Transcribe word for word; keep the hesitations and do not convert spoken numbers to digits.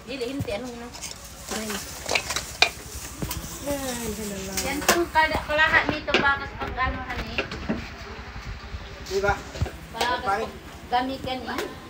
Dili, hindi. Anong na? Ay. Ay, halala. Yan pong kalahat nito bakas pag ano, hani. Diba? Bakas pag gamitan eh.